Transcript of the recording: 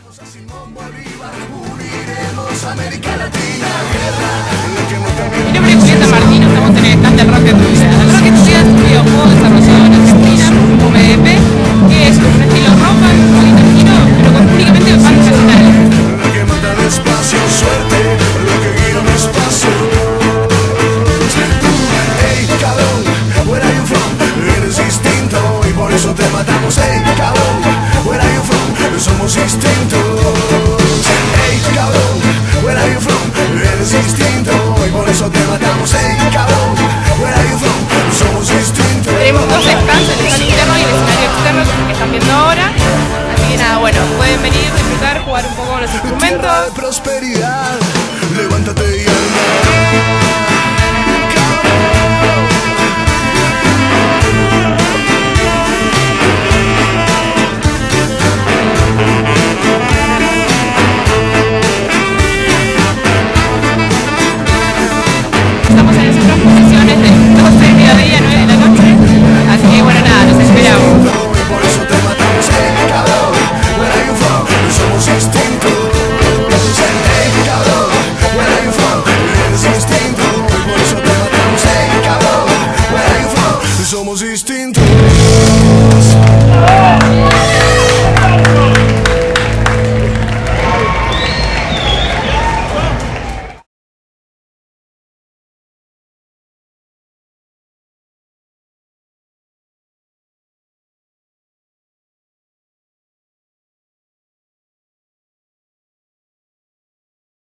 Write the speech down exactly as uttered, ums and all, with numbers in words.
a Simón Bolívar, uniremos América Latina, guerra. Mi nombre es Julieta Martino, estamos en el stand del Rocket Tuya. El Rocket Tuya es un videojuego desarrollado en Argentina por U M D P, que es un estilo rock, muy latino, pero con únicamente bandas nacionales. La que mata despacio, suerte, lo que guía un espacio. Hey, cabrón, where are you from? Eres distinto y por eso te matamos. Hey, cabrón, where are you from? Somos distintos. Hey, cabrón, where are you from? Eres distinto y por eso te matamos. Hey, cabrón, where are you from? Somos distintos. Tenemos dos stands, el stand interno y el escenario externo que están viendo ahora. Así que nada, bueno, pueden venir, disfrutar, jugar un poco con los Tierra instrumentos. de prosperidad, levántate y anda. Estamos en el centro de exposiciones de doce del mediodía a nueve de la noche. Así que bueno, nada, los esperamos. Y por eso te matamos, hey, cabrón, where are you from? Somos distintos. Hey, cabrón, where are you from? Eres distinto. Y por eso te matamos, hey, cabrón, where are you from? Somos distintos.